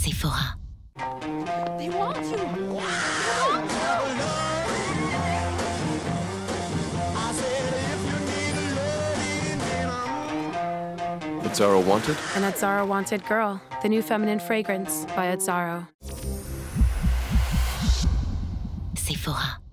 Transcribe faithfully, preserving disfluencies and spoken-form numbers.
Sephora. They want you! They want you! AZZARO Wanted? An AZZARO Wanted Girl, the new feminine fragrance by AZZARO. Sephora.